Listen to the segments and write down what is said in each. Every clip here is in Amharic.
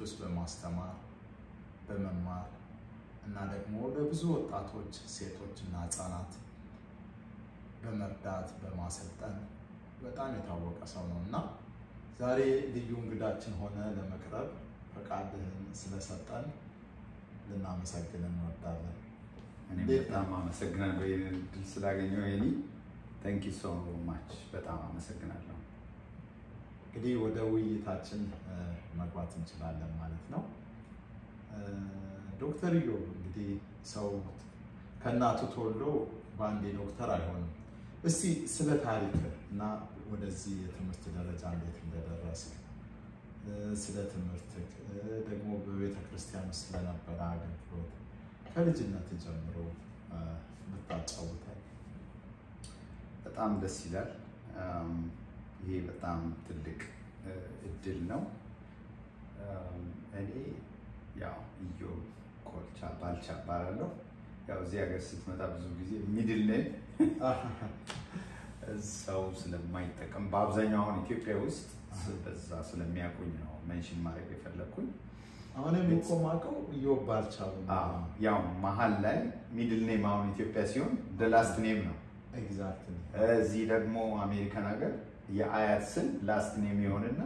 ውስጥ በማስተማር በመማር እና ደግሞ ለብዙ ወጣቶች ሴቶችና ህፃናት በመርዳት በማሰልጠን በጣም የታወቀ ሰው ነውና ዛሬ ልዩ እንግዳችን ሆነ ለመቅረብ ፈቃድህን ስለሰጠን ልናመሰግን እንወዳለን። እኔ በጣም አመሰግናለሁ ይሄን ድል ስላገኘው የኔ thank you so much በጣም አመሰግናለሁ። እንግዲህ ወደ ውይይታችን መግባት እንችላለን ማለት ነው። ዶክተር ኢዮብ እንግዲህ ሰው ከእናቱ ተወልዶ በአንዴ ዶክተር አይሆንም። እስቲ ስለ ታሪክ እና ወደዚህ የትምህርት ደረጃ እንዴት እንደደረስክ ስለ ትምህርት ደግሞ በቤተ ክርስቲያን ውስጥ ስለነበረ አገልግሎት ከልጅነት ጀምሮ ብታጫውተን በጣም ደስ ይላል። ይሄ በጣም ትልቅ እድል ነው። እኔ ያው ኢዮብ ኮልቻ ባልቻ እባላለሁ። ያው እዚህ ሀገር ስትመጣ ብዙ ጊዜ ሚድል ኔም ሰው ስለማይጠቀም በአብዛኛው አሁን ኢትዮጵያ ውስጥ በዛ ስለሚያውቁኝ ነው ሜንሽን ማድረግ የፈለኩኝ። አሁንም እኮ ማውቀው ኢዮብ ባልቻ ነው። ያው መሀል ላይ ሚድል ኔም አሁን ኢትዮጵያ ሲሆን the last name ነው። ኤግዛክትሊ እዚህ ደግሞ አሜሪካን ሀገር የአያት ስም ላስት ኔም ይሆንና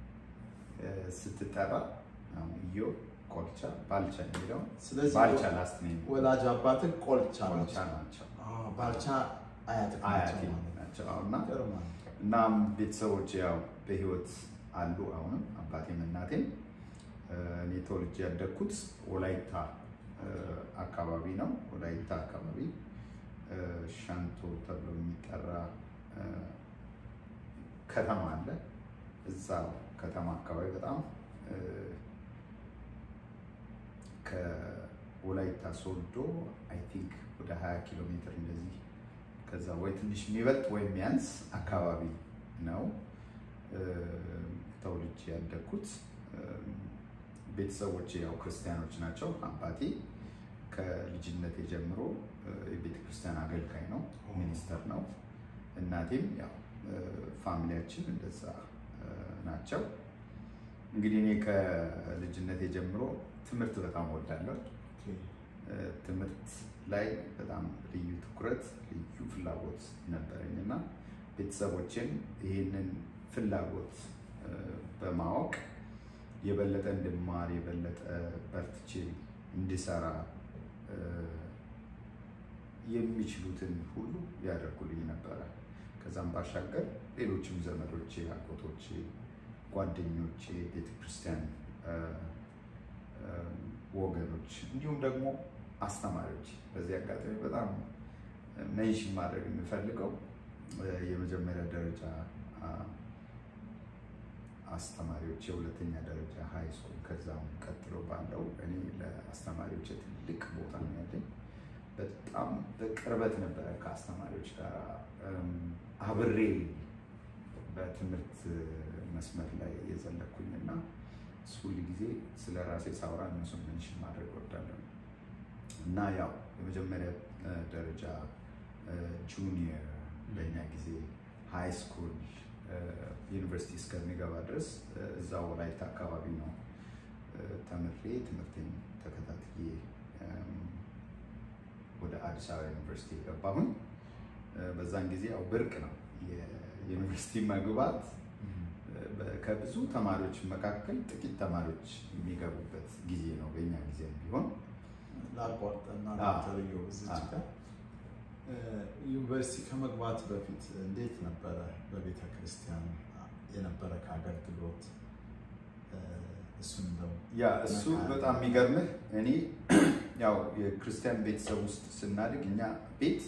ስትጠራ ኢዮብ ኮልቻ ባልቻ የሚለው ስለዚህ ባልቻ ላስት ኔም ወላጅ አባትህ ቆልቻ ናቸው። ባልቻ አያት ናቸው። እና ቤተሰቦች ያው በህይወት አሉ አሁንም አባቴም እናቴም። እኔ ተወልጄ ያደግኩት ወላይታ አካባቢ ነው። ወላይታ አካባቢ ሻንቶ ተብሎ የሚጠራ ከተማ አለ። እዛ ከተማ አካባቢ በጣም ከወላይታ ሶዶ አይ ቲንክ ወደ 20 ኪሎ ሜትር እንደዚህ ከዛ ወይ ትንሽ የሚበልጥ ወይ የሚያንስ አካባቢ ነው ተወልጄ ያደግኩት። ቤተሰቦቼ ያው ክርስቲያኖች ናቸው። አባቴ ከልጅነቴ ጀምሮ የቤተ ክርስቲያን አገልጋይ ነው፣ ሚኒስተር ነው። እናቴም ያው ፋሚሊያችን እንደዛ ናቸው። እንግዲህ እኔ ከልጅነቴ ጀምሮ ትምህርት በጣም ወዳለሁ። ትምህርት ላይ በጣም ልዩ ትኩረት ልዩ ፍላጎት ነበረኝና ቤተሰቦቼም ይሄንን ፍላጎት በማወቅ የበለጠ እንድማር የበለጠ በርትቼ እንድሰራ የሚችሉትን ሁሉ ያደርጉልኝ ነበር። ከዛም ባሻገር ሌሎችም ዘመዶቼ፣ አጎቶቼ፣ ጓደኞቼ፣ ቤተክርስቲያን ወገኖች እንዲሁም ደግሞ አስተማሪዎች በዚህ አጋጣሚ በጣም ሜንሽን ማድረግ የምፈልገው የመጀመሪያ ደረጃ አስተማሪዎች፣ የሁለተኛ ደረጃ ሃይ ስኩል ከዛም ቀጥሎ ባለው እኔ ለአስተማሪዎች ትልቅ ቦታ ነው ያለኝ። በጣም በቅርበት ነበረ ከአስተማሪዎች ጋር አብሬ በትምህርት መስመር ላይ የዘለኩኝና ሁሉ ጊዜ ስለ ራሴ ሳወራ እነሱን ሜንሽን ማድረግ እወዳለሁ። እና ያው የመጀመሪያ ደረጃ ጁኒየር በእኛ ጊዜ ሃይ ስኩል ዩኒቨርሲቲ እስከሚገባ ድረስ እዛው ወላይታ አካባቢ ነው ተምሬ ትምህርቴን ተከታትዬ ወደ አዲስ አበባ ዩኒቨርሲቲ ገባሁኝ። በዛን ጊዜ ያው ብርቅ ነው የዩኒቨርሲቲ መግባት። ከብዙ ተማሪዎች መካከል ጥቂት ተማሪዎች የሚገቡበት ጊዜ ነው በእኛ ጊዜ ቢሆን። ላቋርጥና ዶክተር ኢዮብ እዚህ ጋር ዩኒቨርሲቲ ከመግባት በፊት እንዴት ነበረ በቤተ ክርስቲያን የነበረ አገልግሎት? እሱን ነው እሱ በጣም የሚገርምህ እኔ ያው የክርስቲያን ቤተሰብ ውስጥ ስናድግ እኛ ቤት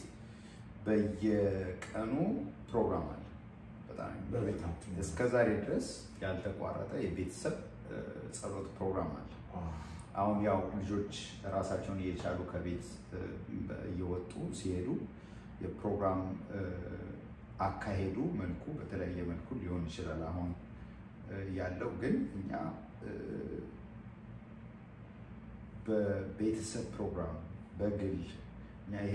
በየቀኑ ፕሮግራም አለ። በጣም በቤታችን እስከዛሬ ድረስ ያልተቋረጠ የቤተሰብ ጸሎት ፕሮግራም አለ። አሁን ያው ልጆች ራሳቸውን እየቻሉ ከቤት እየወጡ ሲሄዱ የፕሮግራም አካሄዱ መልኩ በተለያየ መልኩ ሊሆን ይችላል አሁን ያለው። ግን እኛ በቤተሰብ ፕሮግራም በግል እኛ ይሄ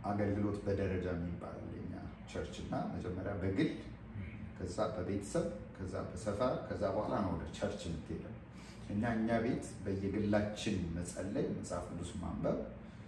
አገልግሎት በደረጃ የሚባል የኛ ቸርች እና መጀመሪያ በግል ከዛ በቤተሰብ ከዛ በሰፈር ከዛ በኋላ ነው ወደ ቸርች የምትሄደው። እኛ ቤት በየግላችን መጸለይ፣ መጽሐፍ ቅዱስ ማንበብ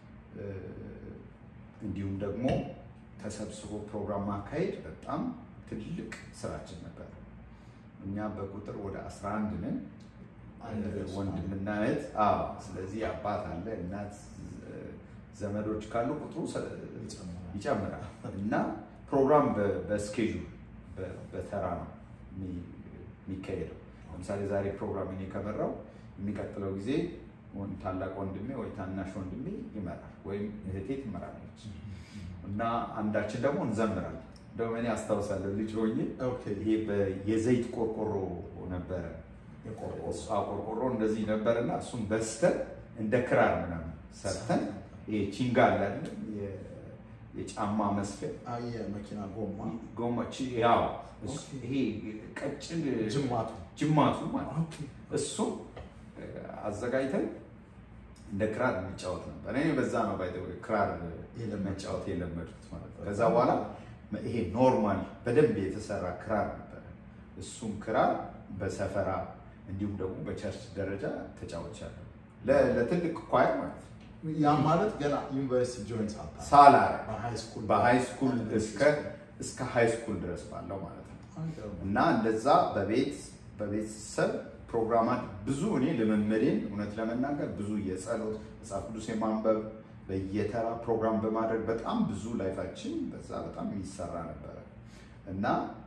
እንዲሁም ደግሞ ተሰብስቦ ፕሮግራም ማካሄድ በጣም ትልቅ ስራችን ነበር። እኛ በቁጥር ወደ 11 ነን፣ ወንድምና እህት። ስለዚህ አባት አለ፣ እናት፣ ዘመዶች ካሉ ቁጥሩ ይጨምራል እና ፕሮግራም በስኬጁል በተራ ነው የሚካሄደው። ለምሳሌ ዛሬ ፕሮግራም እኔ ከመራው የሚቀጥለው ጊዜ ታላቅ ወንድሜ ወይ ታናሽ ወንድሜ ይመራል ወይም እህቴ ትመራለች እና አንዳችን ደግሞ እንዘምራለን። እንደውም እኔ አስታውሳለሁ ልጅ ሆኜ ይሄ የዘይት ቆርቆሮ ነበረ፣ ቆርቆሮ እንደዚህ ነበርና እሱም በስተን እንደ ክራር ምናምን ሰርተን ይሄ ቺንጋ አለ አይደል የጫማ መስፊያ የመኪና ጎማ ያው ይሄ ቀጭን ጅማቱ ማለት እሱ አዘጋጅተን እንደ ክራር እንጫወት ነበር። እኔ በዛ ነው ክራር መጫወት የለመድኩት ማለት ነው። ከዛ በኋላ ይሄ ኖርማል በደንብ የተሰራ ክራር ነበር። እሱም ክራር በሰፈራ እንዲሁም ደግሞ በቸርች ደረጃ ተጫውቻለሁ ለትልቅ ኳየር ማለት ነው። ያ ማለት ገና ዩኒቨርሲቲ ጆይን ሳላ በሃይ ስኩል እስከ ሃይ ስኩል ድረስ ባለው ማለት ነው። እና እንደዛ በቤተሰብ ፕሮግራማት ብዙ እኔ ልምምዴን እውነት ለመናገር ብዙ የጸሎት መጽሐፍ ቅዱስ የማንበብ በየተራ ፕሮግራም በማድረግ በጣም ብዙ ላይፋችን በዛ በጣም ይሰራ ነበር እና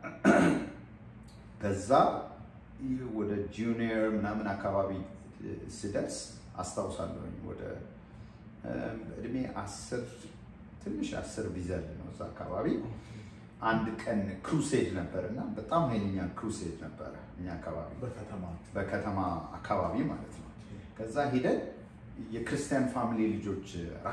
ከዛ ወደ ጁኒየር ምናምን አካባቢ ስደርስ አስታውሳለሁ ወደ እድሜ 10 ትንሽ 10 ቢዘል ነው እዛ አካባቢ አንድ ቀን ክሩሴድ ነበርና በጣም ኃይለኛ ክሩሴድ ነበር እኛ አካባቢ በከተማ አካባቢ ማለት ነው። ከዛ ሄደን የክርስቲያን ፋሚሊ ልጆች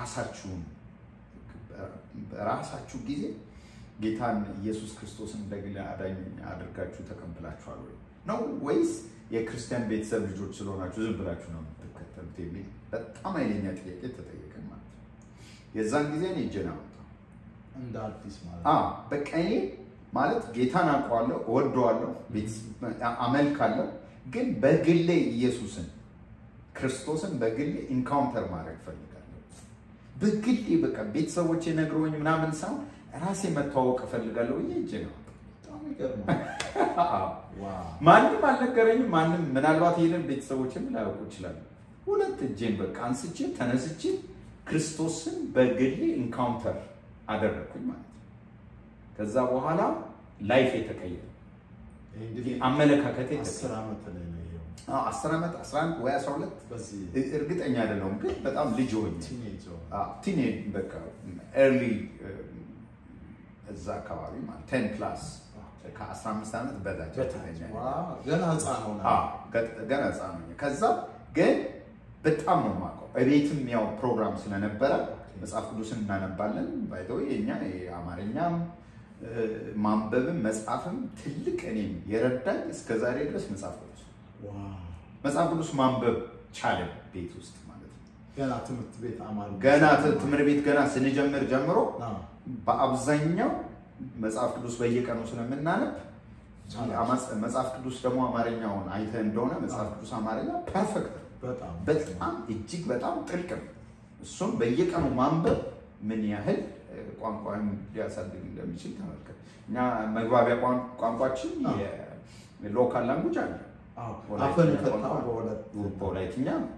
ራሳችሁ ጊዜ ጌታን ኢየሱስ ክርስቶስን እንደግል አዳኝ አድርጋችሁ ተቀብላችኋል ወይ ነው ወይስ የክርስቲያን ቤተሰብ ልጆች ስለሆናችሁ ዝም ብላችሁ ነው የምትከተሉት የሚል በጣም ኃይለኛ ጥያቄ ተጠየቅን ማለት ነው። የዛን ጊዜ እኔ እጄን አወጣሁ እንደ አዲስ ማለት በቃ እኔ ማለት ጌታን አውቀዋለሁ፣ እወደዋለሁ፣ አመልካለሁ፣ ግን በግሌ ኢየሱስን ክርስቶስን በግሌ ኢንካውንተር ማድረግ ፈልጋለሁ። በግሌ በቃ ቤተሰቦቼ ነግረውኝ ምናምን ሳይሆን ራሴ መተዋወቅ ፈልጋለሁ ብዬ እጄን አወጣሁ። በጣም ይገርማል። ማንም አልነገረኝም። ማንም ምናልባት ይሄንን ቤተሰቦችም ላያውቁ ይችላሉ። ሁለት እጄን በቃ አንስቼ ተነስቼ ክርስቶስን በግሌ ኢንካውንተር አደረኩኝ ማለት ነው። ከዛ በኋላ ላይፍ የተቀየረ አመለካከቴ 10 ዓመት ላይ ነው ይሄው 10 ዓመት 11 ወይ 12 በዚህ እርግጠኛ አይደለሁም፣ ግን በጣም ልጅ ሆኜ ቲኔጅ በቃ ኤርሊ እዛ አካባቢ ማለት 10 ክላስ ከ15 ዓመት በታች ገና ህፃን ነው። ከዛ ግን በጣም ነው የማውቀው። እቤትም ያው ፕሮግራም ስለነበረ መጽሐፍ ቅዱስን እናነባለን። ባይተው የኛ የአማርኛም ማንበብም መጽሐፍም ትልቅ እኔም የረዳኝ እስከዛሬ ድረስ መጽሐፍ ቅዱስ ማንበብ ቻለ ቤት ውስጥ ማለት ነው። ትምህርት ቤት ገና ስንጀምር ጀምሮ በአብዛኛው መጽሐፍ ቅዱስ በየቀኑ ስለምናነብ መጽሐፍ ቅዱስ ደግሞ አማርኛውን አይተህ እንደሆነ መጽሐፍ ቅዱስ አማርኛ ፐርፌክት በጣም እጅግ በጣም ጥልቅ ነው። እሱም በየቀኑ ማንበብ ምን ያህል ቋንቋን ሊያሳድግ እንደሚችል ተመልከት። እኛ መግባቢያ ቋንቋችን የሎካል ላንጉጅ አለ በወላይትኛ ነው።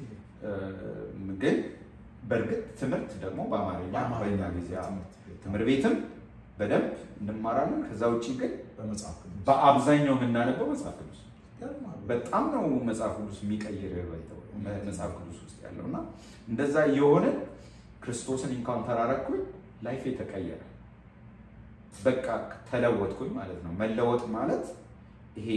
ግን በእርግጥ ትምህርት ደግሞ በአማርኛ በእኛ ጊዜ ትምህርት ቤትም በደንብ እንማራለን። ከዛ ውጪ ግን በአብዛኛው የምናነበው መጽሐፍ ቅዱስ በጣም ነው መጽሐፍ ቅዱስ የሚቀይር መጽሐፍ ቅዱስ ውስጥ ያለውና እንደዛ የሆነ ክርስቶስን ኢንካውንተር አደረኩኝ። ላይፍ የተቀየረ በቃ ተለወጥኩኝ ማለት ነው። መለወጥ ማለት ይሄ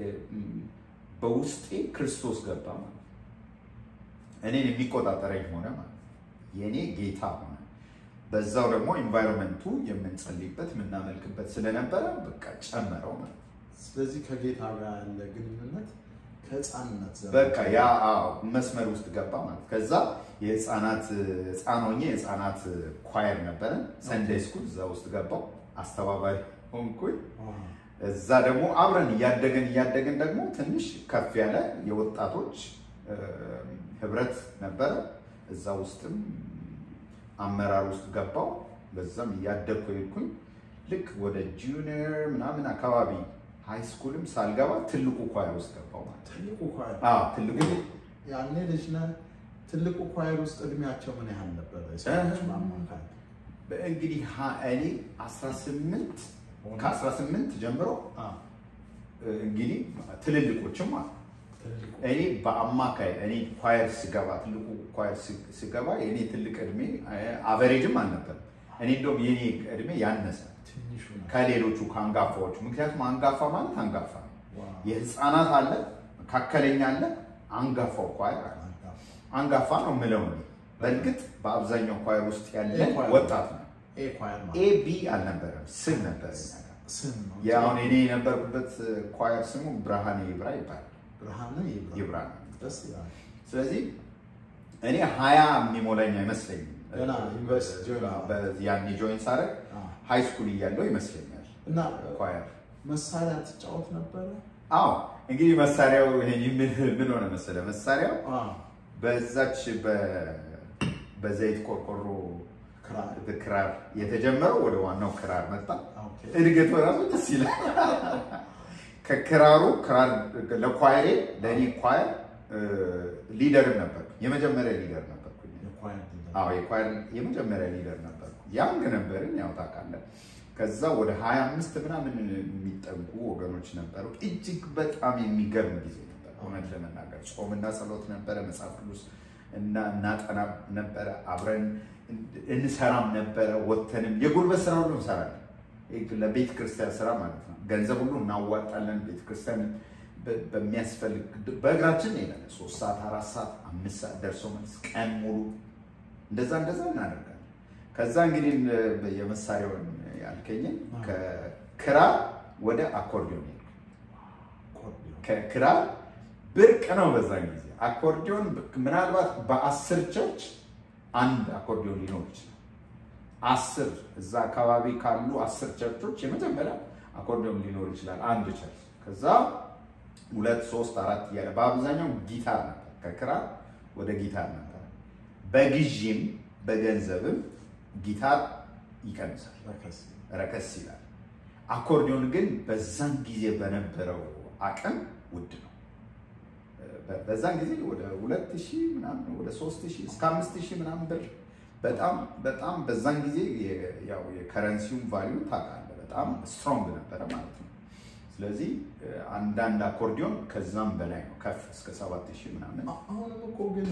በውስጤ ክርስቶስ ገባ ማለት እኔን የሚቆጣጠረኝ ሆነ ማለት የኔ ጌታ ሆነ። በዛው ደግሞ ኢንቫይሮንመንቱ የምንጸልይበት የምናመልክበት ስለነበረ በቃ ጨመረው ማለት። ስለዚህ ከጌታ ጋር ያለ ግንኙነት ከህፃንነት ዘመን በቃ ያ መስመር ውስጥ ገባ ማለት። ከዛ ህፃን ሆኜ የህፃናት ኳየር ነበረን ሰንዴይ ስኩል፣ እዛ ውስጥ ገባው አስተባባሪ ሆንኩኝ። እዛ ደግሞ አብረን እያደገን ደግሞ ትንሽ ከፍ ያለ የወጣቶች ህብረት ነበረ እዛ ውስጥም አመራር ውስጥ ገባው በዛም እያደግኩ ይልኩኝ ልክ ወደ ጁኒየር ምናምን አካባቢ ሃይ ስኩልም ሳልገባ ትልቁ ኳየር ውስጥ ገባው ማለት ትልቁ ኳየር ትልቁ ያኔ ልጅ ነህ ትልቁ ኳየር ውስጥ እድሜያቸው ምን ያህል ነበር ሰዎች ማማካኝ እንግዲህ እኔ 18 ከ18 ጀምሮ እንግዲህ ትልልቆችም ማለት እኔ በአማካይ እኔ ኳየር ስገባ ትልቁ ኳየር ስገባ የኔ ትልቅ እድሜ አቨሬጅም አልነበረም እኔ እንደውም የኔ እድሜ ያነሰ ከሌሎቹ ከአንጋፋዎቹ ምክንያቱም አንጋፋ ማለት አንጋፋ የህፃናት አለ መካከለኛ አለ አንጋፋው ኳየር አንጋፋ ነው የምለው በእርግጥ በአብዛኛው ኳየር ውስጥ ያለ ወጣት ነው ኤ ቢ አልነበረም ስም ነበር ያው እኔ የነበርኩበት ኳየር ስሙ ብርሃኔ ይብራ ይባላል ብርሃኔ ይብራ ደስ ይላል ስለዚህ እኔ 20 የሚሞላኝ አይመስለኝም ገና ዩኒቨርሲቲ ያኔ ጆይን ሳረግ ሃይ ስኩል እያለሁ ይመስለኛል እና ኳየር መሳሪያ ተጫወት ነበር አዎ እንግዲህ መሳሪያው ይሄን ምን ሆነ መሰለ መሳሪያው በዛች በዘይት ቆርቆሮ ክራር የተጀመረው ወደ ዋናው ክራር መጣ እድገቱ ራሱ ደስ ይላል ከክራሩ ክራር ለኳየሬ ለኔ ኳየር ሊደር ነበር የመጀመሪያ ሊደር ነበር የኳየር የመጀመሪያ ሊደር ነበር ያንግ ነበርን ያው ታውቃለህ ከዛ ወደ 25 ምናምን የሚጠጉ ወገኖች ነበሩ እጅግ በጣም የሚገርም ጊዜ ነበር እውነት ለመናገር ጾምና ጸሎት ነበረ መጽሐፍ ቅዱስ እናጠና ነበረ አብረን እንሰራም ነበረ ወተንም የጉልበት ስራ ሁሉ እንሰራለን ለቤተ ክርስቲያን ስራ ማለት ነው ገንዘብ ሁሉ እናዋጣለን ቤተ ክርስቲያን በሚያስፈልግ በእግራችን ይላል 3 ሰዓት 4 ሰዓት 5 ሰዓት ደርሶ መልስ ቀን ሙሉ እንደዛ እናደርጋለን ከዛ እንግዲህ የመሳሪያውን ያልከኝን ከክራር ወደ አኮርዲዮን ከክራር ብርቅ ነው በዛ ጊዜ አኮርዲዮን ምናልባት በ10 ቸርች አንድ አኮርዲዮን ሊኖር ይችላል 10 እዛ አካባቢ ካሉ 10 ቸርቾች የመጀመሪያ አኮርዲዮን ሊኖር ይችላል አንድ ቸርች ከዛ 2 3 4 ያለ በአብዛኛው ጊታር ነበር ከክራር ወደ ጊታር ነበር በግዢም በገንዘብም ጊታር ይቀንሳል ረከስ ይላል አኮርዲዮን ግን በዛን ጊዜ በነበረው አቅም ውድ ነው በዛን ጊዜ ወደ 2000 ምናምን ወደ 3000 እስከ 5000 ምናምን ብር በጣም በዛን ጊዜ ያው የከረንሲው ቫልዩ ታውቃለህ በጣም ስትሮንግ ነበር ማለት ነው ስለዚህ አንዳንድ አኮርዲዮን ከዛም በላይ ነው ከፍ እስከ 7000 ምናምን አሁንም እኮ ግን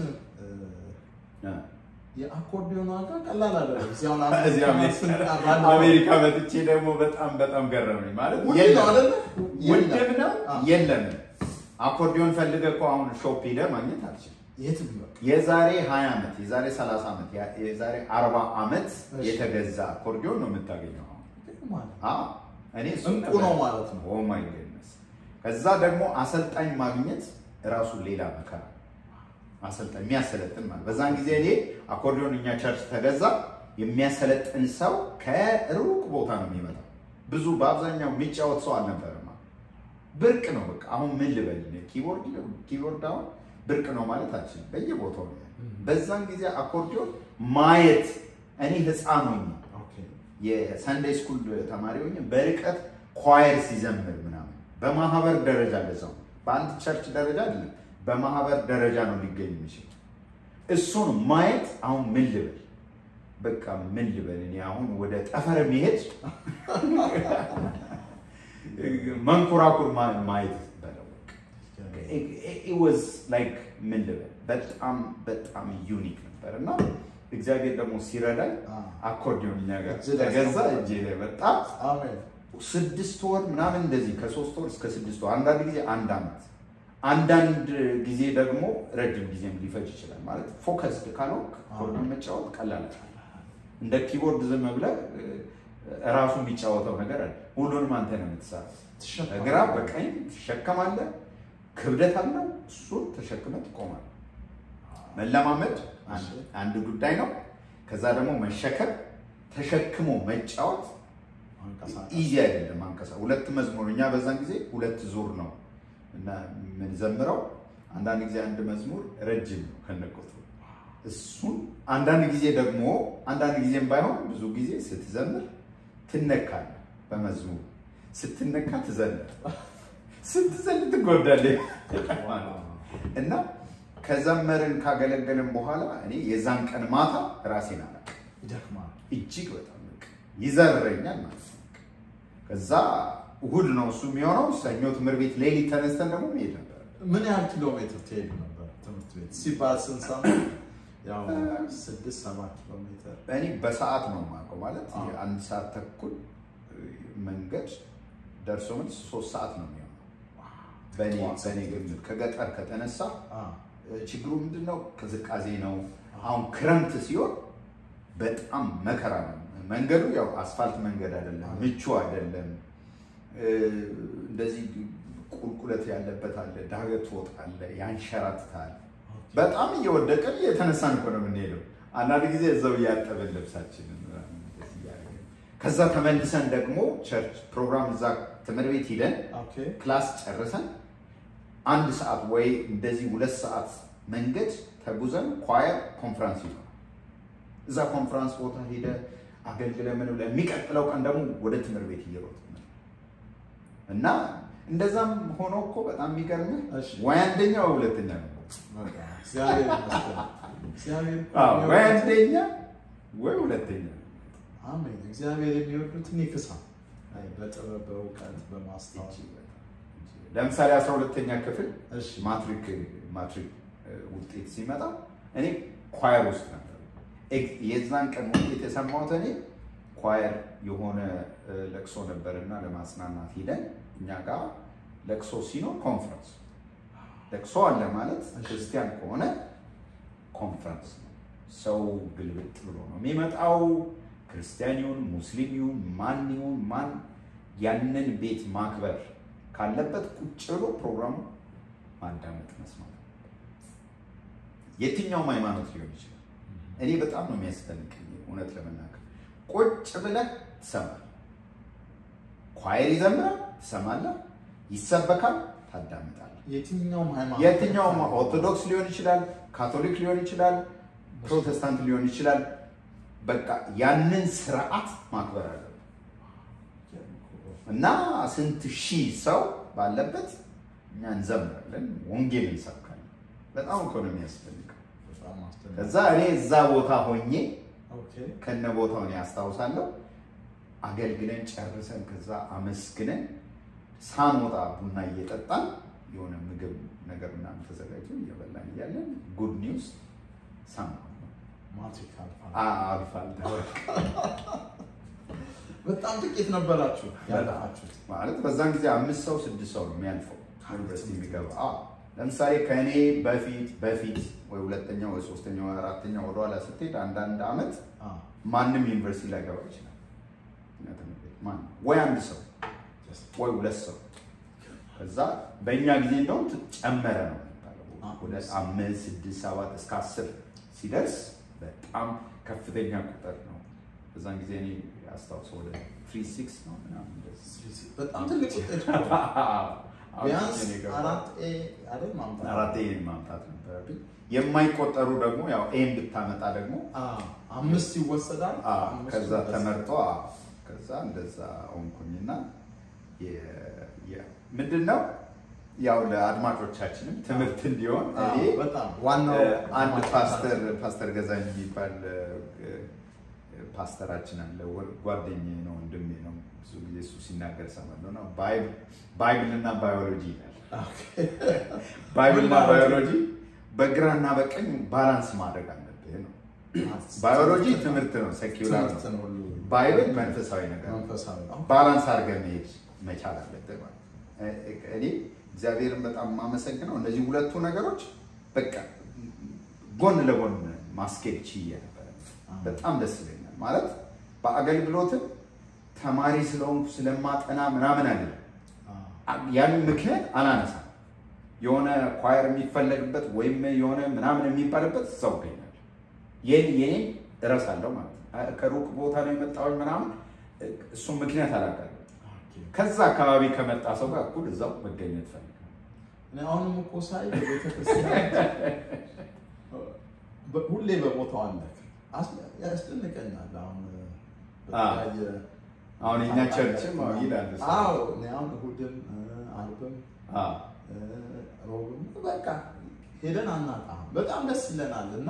የአኮርዲዮን ዋጋ ቀላል አይደለም እዚያው አሜሪካ መጥቼ ደግሞ በጣም ገረመኝ ማለት ውድም ነው የለም አኮርዲዮን ፈልገህ እኮ አሁን ሾፕ ሄደህ ማግኘት አትችልም የዛሬ 20 ዓመት የዛሬ 30 ዓመት የዛሬ 40 ዓመት የተገዛ አኮርዲዮን ነው የምታገኘው እኔ እንቁ ነው ማለት ነው ኦ ማይ ጎድነስ ከዛ ደግሞ አሰልጣኝ ማግኘት ራሱ ሌላ መከራ አሰልጣኝ የሚያሰለጥን ማለት በዛን ጊዜ እኔ አኮርዲዮን እኛ ቸርች ተገዛ የሚያሰለጥን ሰው ከሩቅ ቦታ ነው የሚመጣው ብዙ በአብዛኛው የሚጫወት ሰው አልነበረም ብርቅ ነው በቃ አሁን ምን ልበል ኪቦርድ አሁን ብርቅ ነው ማለት አልችልም በየቦታው ነው በዛን ጊዜ አኮርዲዮን ማየት እኔ ህፃን ሆኜ የሰንዴይ ስኩል ተማሪ ሆኜ በርቀት ኳየር ሲዘምር ምናምን በማህበር ደረጃ ለዛው በአንድ ቸርች ደረጃ አይደለም በማህበር ደረጃ ነው ሊገኝ የሚችል እሱን ማየት አሁን ምን ልበል በቃ ምን ልበል እኔ አሁን ወደ ጠፈር መሄድ መንኮራኩር ማየት በለው it was like ምን ልበል በጣም ዩኒክ ነበርና እግዚአብሔር ደግሞ ሲረዳኝ አኮርዲዮን ነገር ተገዛ እጄ ላይ መጣ አሜን 6 ወር ምናምን እንደዚህ ከ3 ወር እስከ 6 ወር አንዳንድ ጊዜ አንድ አመት አንዳንድ ጊዜ ደግሞ ረጅም ጊዜም ሊፈጅ ይችላል ማለት ፎከስድ ካልሆንክ አኮርዲዮን መጫወት ቀላል አይደለም እንደ ኪቦርድ ዝም ብለህ ራሱ የሚጫወተው ነገር አለ ሁሉንም አንተ ነው የምትሰራው ግራ በቀኝ ትሸከማለህ ክብደት አለው እሱን ተሸክመህ ትቆማለህ መለማመድ አንድ ጉዳይ ነው ከዛ ደግሞ መሸከም ተሸክሞ መጫወት ኢዚ አይደለም አንቀሳቀስ ሁለት መዝሙር እኛ በዛን ጊዜ ሁለት ዙር ነው እና ምን ዘምረው አንዳንድ ጊዜ አንድ መዝሙር ረጅም ነው ከነቆቱ እሱን አንዳንድ ጊዜ ደግሞ አንዳንድ ጊዜም ባይሆን ብዙ ጊዜ ስትዘምር ትነካለ በመዝሙር ስትነካ ትዘለል ስትዘለል ትጎዳለህ እና ከዘመርን ካገለገልን በኋላ እኔ የዛን ቀን ማታ ራሴን አላቀ ይደክማል እጅግ በጣም ይዘረኛል ማለት ነው ከዛ እሁድ ነው እሱ የሚሆነው ሰኞ ትምህርት ቤት ሌሊት ተነስተን ደግሞ መሄድ ነበር ምን ያህል ኪሎ ሜትር ትሄድ ነበር ትምህርት ቤት ሲባል ስንሰማ ያው 6-7 ኪሎ ሜትር እኔ በሰዓት ነው የማውቀው ማለት አንድ ሰዓት ተኩል መንገድ ደርሶ መልስ 3 ሰዓት ነው የሚሆነው በኔ ግምት ከገጠር ከተነሳ ችግሩ ምንድነው ቅዝቃዜ ነው አሁን ክረምት ሲሆን በጣም መከራ ነው መንገዱ ያው አስፋልት መንገድ አይደለም ምቹ አይደለም እንደዚህ ቁልቁለት ያለበት አለ ዳገት ወጣለ ያንሸራትታል በጣም እየወደቀን እየተነሳን እኮ ነው የምንሄደው አንዳንድ ጊዜ እዛው ያጠበን ልብሳችንን ከዛ ተመልሰን ደግሞ ቸርች ፕሮግራም እዛ ትምህርት ቤት ሄደን ክላስ ጨርሰን አንድ ሰዓት ወይ እንደዚህ 2 ሰዓት መንገድ ተጉዘን ኳየር ኮንፈረንስ ይኖር እዛ ኮንፈረንስ ቦታ ሄደ አገልግለን ምን ለሚቀጥለው ቀን ደግሞ ወደ ትምህርት ቤት እየሮጥን እና እንደዛም ሆኖ እኮ በጣም የሚገርም ወይ አንደኛው ሁለተኛ ነው እግዚአብሔር ወይ አንደኛ ወይ ሁለተኛ አሜን እግዚአብሔር የሚወዱት ንክሳ በጥበብ በእውቀት በማስተዋል ለምሳሌ 12ኛ ክፍል ማትሪክ ውጤት ሲመጣ እኔ ኳየር ውስጥ ነበር የዛን ቀን ውጤት የተሰማሁት እኔ ኳየር የሆነ ለቅሶ ነበርና ለማጽናናት ሄደን እኛ ጋር ለቅሶ ሲኖር ኮንፈረንስ ለቅሶ አለ ማለት ክርስቲያን ከሆነ ኮንፈረንስ ነው ሰው ግልብጥ ብሎ ነው የሚመጣው ክርስቲያን ይሁን ሙስሊም ይሁን ማን ያንን ቤት ማክበር ካለበት ቁጭ ብሎ ፕሮግራሙ ማዳመጥ መስማት የትኛውም ሃይማኖት ሊሆን ይችላል እኔ በጣም ነው የሚያስፈልገኝ እውነት ለመናገር ቁጭ ብለህ ትሰማለህ ኳየር ይዘምራል ትሰማለህ ይሰበካል ታዳምጣለህ የትኛውም ኦርቶዶክስ ሊሆን ይችላል ካቶሊክ ሊሆን ይችላል ፕሮቴስታንት ሊሆን ይችላል በቃ ያንን ስርዓት ማክበር አለበት እና ስንት ሺህ ሰው ባለበት እኛ እንዘምራለን ወንጌል እንሰብካለን በጣም እኮ ነው የሚያስፈልገው ከዛ እኔ እዛ ቦታ ሆኜ ከነ ቦታው ነው ያስታውሳለሁ አገልግለን ጨርሰን ከዛ አመስግነን ሳንወጣ ቡና እየጠጣን የሆነ ምግብ ነገር ምናምን ተዘጋጅቶ እየበላን እያለን ጉድ ኒውስ ሳማ ማትሪክ አልፋል በጣም ጥቂት ነበራችሁ ያላችሁት ማለት በዛን ጊዜ 5 ሰው 6 ሰው ነው የሚያልፈው ዩኒቨርሲቲ የሚገባ ለምሳሌ ከኔ በፊት ወይ ሁለተኛው ወይ ሶስተኛው ወይ አራተኛው ወደ ኋላ ስትሄድ አንዳንድ አመት ማንንም ዩኒቨርሲቲ ላይ ገባ ይችላል ወይ አንድ ሰው ወይ 2 ሰው ከዛ በእኛ ጊዜ እንደውም ጨመረ ነው ወደ 5 6 7 እስከ 10 ሲደርስ በጣም ከፍተኛ ቁጥር ነው በዛን ጊዜ እኔ አስታውሰው ወደ 36 ነው ምናምን በጣም ትልቅ ውጤት ነው ቢያንስ 4A አይደል ማምጣት ነበረብኝ የማይቆጠሩ ደግሞ ያው ኤም ብታመጣ ደግሞ 5 ይወሰዳል ከዛ ተመርጦ ከዛ እንደዛ ሆንኩኝና ምንድነው ያው ለአድማጮቻችንም ትምህርት እንዲሆን እኔ በጣም ዋናው አንድ ፓስተር ገዛኝ የሚባል ፓስተራችን አለ ጓደኛዬ ነው ወንድሜ ነው ብዙ ጊዜ እሱ ሲናገር ሰማለሁ ነው ባይብልና ባዮሎጂ ይላል ባይብልና ባዮሎጂ በግራና በቀኝ ባላንስ ማድረግ አለብህ ነው ባዮሎጂ ትምህርት ነው ሴኩላር ነው ባይብል መንፈሳዊ ነገር ነው ባላንስ አድርገህ መሄድ መቻል አለብህ ማለት እኔ እግዚአብሔርን በጣም ማመሰግነው እነዚህ ሁለቱ ነገሮች በቃ ጎን ለጎን ማስኬድ ችዬ ነበር በጣም ደስ ይለኛል ማለት በአገልግሎት ተማሪ ስለሆንኩ ስለማጠና ምናምን አይደለም ያን ምክንያት አላነሳም የሆነ ኳየር የሚፈለግበት ወይም የሆነ ምናምን የሚባልበት ሰው ገኛል የኔ እረሳለሁ ማለት ከሩቅ ቦታ ነው የመጣው ምናምን እሱም ምክንያት አላውቅም። ከዛ አካባቢ ከመጣ ሰው ጋር እኩል እዛው መገኘት ፈልጋለሁ። እኔ አሁንም እኮ ሳይ ቤተክርስቲያን ሁሌ በቦታው አለ ያስጨንቀኛል። አሁን እኛ ቸርችም ይላል እኔ አሁን እሑድም ዓርብም ሮብም በቃ ሄደን አናጣም። በጣም ደስ ይለናል እና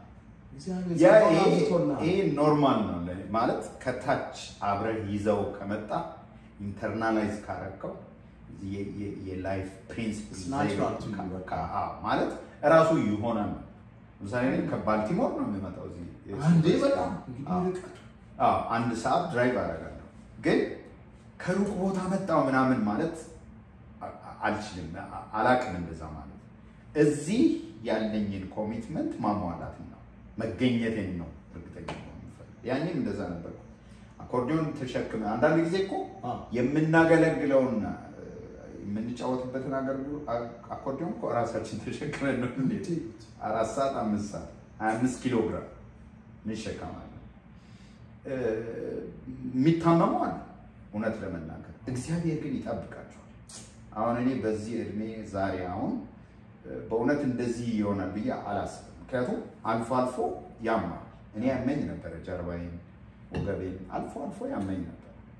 ይሄ ኖርማል ነው ማለት ከታች አብረህ ይዘው ከመጣ ኢንተርናላይዝ ካረከው የላይፍ ፕሪንሲፕል ማለት እራሱ ይሆናል። ለምሳሌ ከባልቲሞር ነው የሚመጣው እዚህ አንዴ በጣም አንድ ሰዓት ድራይቭ አደርጋለሁ፣ ግን ከሩቅ ቦታ መጣው ምናምን ማለት አልችልም፣ አላቅም እንደዛ ማለት። እዚህ ያለኝን ኮሚትመንት ማሟላት ነው መገኘቴን ነው እርግጠኛ ነው የምፈልገው። ያኔም እንደዛ ነበር። አኮርዲዮን ተሸክመ አንዳንድ ጊዜ እኮ የምናገለግለውና የምንጫወትበትን አኮርዲዮን እኮ ራሳችን ተሸክመን ነው እንዴ 4 ሰዓት 5 ሰዓት 25 ኪሎ ግራም እንሸከማለን። የሚታመሙ አለ እውነት ለመናገር እግዚአብሔር ግን ይጠብቃቸዋል። አሁን እኔ በዚህ እድሜ ዛሬ አሁን በእውነት እንደዚህ ይሆናል ብዬ አላስብም። ምክንያቱም አልፎ አልፎ ያማል። እኔ ያመኝ ነበር ጀርባዬን ወገቤን አልፎ አልፎ ያመኝ ነበር።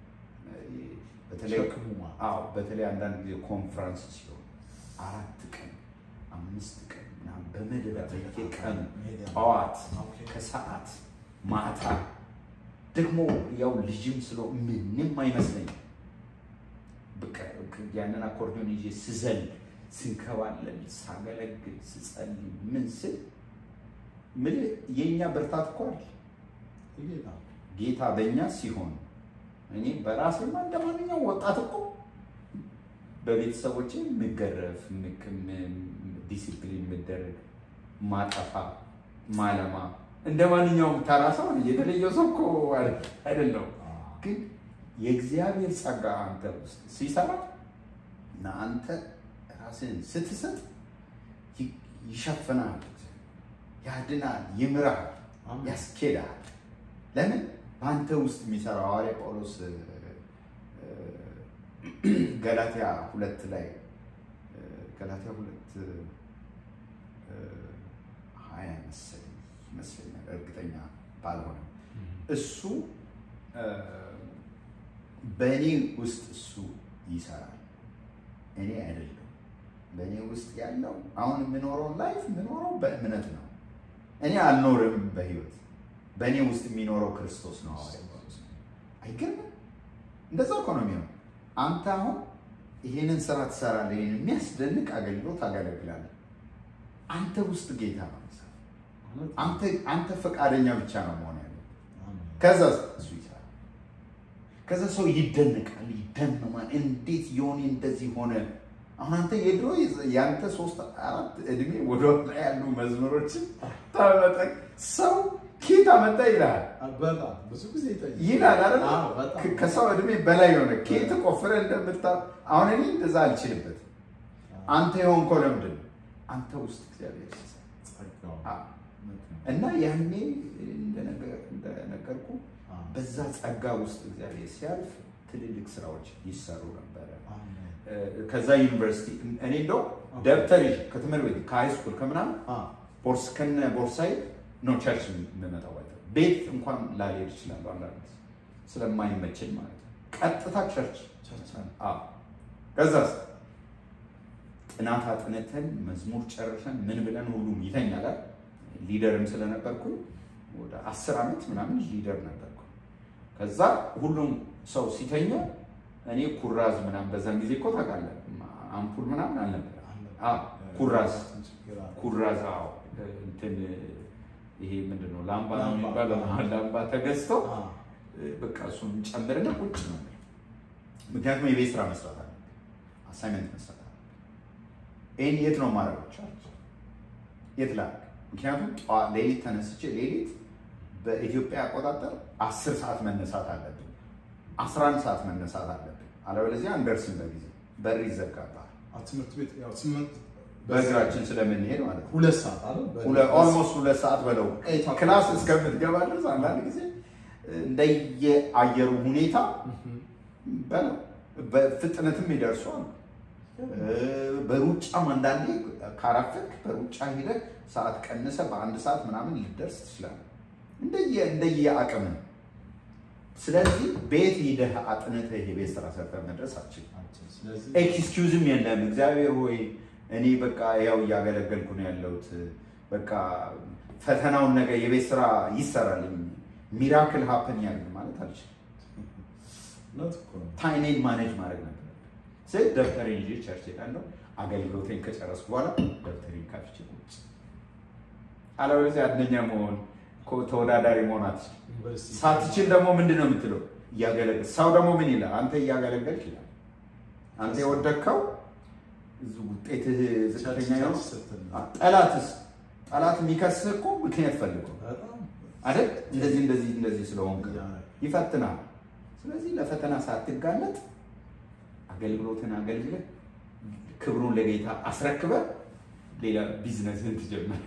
በተለይ አንዳንድ ጊዜ ኮንፈረንስ ሲሆን 4 ቀን 5 ቀን ምናምን በመደዳ በየቀኑ ጠዋት ከሰዓት ማታ ደግሞ ያው ልጅም ስለው ምንም አይመስለኝም። በቃ ያንን አኮርዲዮን ይዤ ስዘል ስንከባለል ሳገለግል ስጸልይ ምን ስል ምን የኛ ብርታት እኮ አይደል ጌታ በእኛ ሲሆን እኔ በራሴ እንደማንኛውም ወጣት እኮ በቤተሰቦቼ ምገረፍ ዲሲፕሊን ምደረግ ማጠፋ ማለማ እንደማንኛውም ተራሳው የተለየ ሰው እኮ አይደለም። ግን የእግዚአብሔር ጸጋ አንተ ውስጥ ሲሰራ እና አንተ ራስን ስትሰጥ ይሸፍናል፣ ያድናል፣ ይምራል፣ ያስኬዳል። ለምን በአንተ ውስጥ የሚሰራው ሐዋርያ ጳውሎስ ገላትያ 2 ላይ ገላትያ 2:20 ይመስለኛል እርግጠኛ ባልሆነም እሱ በእኔ ውስጥ እሱ ይሰራል፣ እኔ አይደለም። በእኔ ውስጥ ያለው አሁን የምኖረው ላይፍ የምኖረው በእምነት ነው። እኔ አልኖርም በህይወት በእኔ ውስጥ የሚኖረው ክርስቶስ ነው። አይገርምም? እንደዛ እኮ ነው የሚሆነው። አንተ አሁን ይሄንን ስራ ትሰራለህ፣ ይሄን የሚያስደንቅ አገልግሎት ታገለግላለህ። አንተ ውስጥ ጌታ ነው። አንተ ፈቃደኛ ብቻ ነው መሆን ያለው። ከዛ እሱ ይሰራል። ከዛ ሰው ይደነቃል፣ ይደመማል። እንዴት የሆነ እንደዚህ ሆነ? አሁን አንተ የድሮ ያንተ 3-4 እድሜ ወደኋላ ያሉ መዝሙሮችን ታመጣ ሰው ኬታ መጣ ይላል። በጣም ብዙ ጊዜ ይላል አይደል? ከሰው እድሜ በላይ ሆነ ኬት ቆፍረ እንደምታ አሁን እኔ እንደዛ አልችልበት። አንተ የሆንከው ለምንድን ነው? አንተ ውስጥ እግዚአብሔር ጸጋው እና ያኔ እንደነገርኩ በዛ ጸጋ ውስጥ እግዚአብሔር ሲያልፍ ትልልቅ ስራዎች ይሰሩ ነበር። ከዛ ዩኒቨርሲቲ እኔ እንደው ደብተር ከትምህርት ቤት ከሃይስኩል ከምናምን ቦርሳዬ ነው ቸርች የምመጣው። ቤት እንኳን ላልሄድ እችላለሁ አንዳንድ ስለማይመችል ማለት ነው። ቀጥታ ቸርች ከዛስ ጥናት አጥንተን መዝሙር ጨርሰን ምን ብለን ሁሉም ይተኛል። ሊደርም ስለነበርኩ ወደ 10 ዓመት ምናምን ሊደር ነበርኩ። ከዛ ሁሉም ሰው ሲተኛ እኔ ኩራዝ ምናምን በዛን ጊዜ እኮ ታውቃለህ አምፑል ምናምን አልነበረ። ኩራዝ እንትን ይሄ ምንድነው ላምባ ነው የሚባለው። ላምባ ተገዝቶ በቃ እሱን ጨምረን ቁጭ ነው። ምክንያቱም የቤት ስራ መስራት አለ፣ አሳይመንት መስራት አለ። ይሄን የት ነው ማድረግ የት ላይ? ምክንያቱም ሌሊት ተነስቼ ሌሊት በኢትዮጵያ አቆጣጠር 10 ሰዓት መነሳት አለብን፣ 11 ሰዓት መነሳት አለብን። አለበለዚያ አንደርስም በጊዜ በር ይዘጋባል። ትምህርት ቤት ያው 8 በእግራችን ስለምንሄድ ማለት ነው 2 ሰዓት አይደል? ኦልሞስት 2 ሰዓት በለው ክላስ እስከምትገባ ድረስ አንዳንድ ጊዜ እንደየአየሩ ሁኔታ በፍጥነትም ይደርሷል። በሩጫም አንዳንዴ ካራፈክ በሩጫ ሄደህ ሰዓት ቀንሰ በአንድ ሰዓት ምናምን ሊደርስ ይችላል። እንደየ አቅም። ስለዚህ ቤት ሄደህ አጥንተህ የቤት ስራ ሰርተህ መድረስ አትችልም። ኤክስኪውዝም የለም። እግዚአብሔር ሆይ እኔ በቃ ያው እያገለገልኩ ነው ያለሁት፣ በቃ ፈተናውን ነገር የቤት ስራ ይሰራልኝ ሚራክል ሃፕን ያድርግ ማለት አልችልም። ታይሜን ማኔጅ ማድረግ ነበር። ስለዚህ ደብተሬን ይዤ ቸርች ሄዳለሁ። አገልግሎቴን ከጨረስኩ በኋላ ደብተሬን ከፍቼ ቁጭ። አለበለዚያ አንደኛ መሆን ተወዳዳሪ መሆን አትችልም። ሳትችል ደግሞ ምንድን ነው የምትለው? እያገለግል ሰው ደግሞ ምን ይላል? አንተ እያገለገልክ ይላል። አንተ የወደቅከው ውጤትህ ዝቅተኛ ነው። ጠላት የሚከስህ እኮ ምክንያት ፈልጎ አይደል? እንደዚህ ስለሆንክ ይፈትናል። ስለዚህ ለፈተና ሳትጋለጥ አገልግሎትን አገልግለህ ክብሩን ለጌታ አስረክበህ ሌላ ቢዝነስን ትጀምራለህ።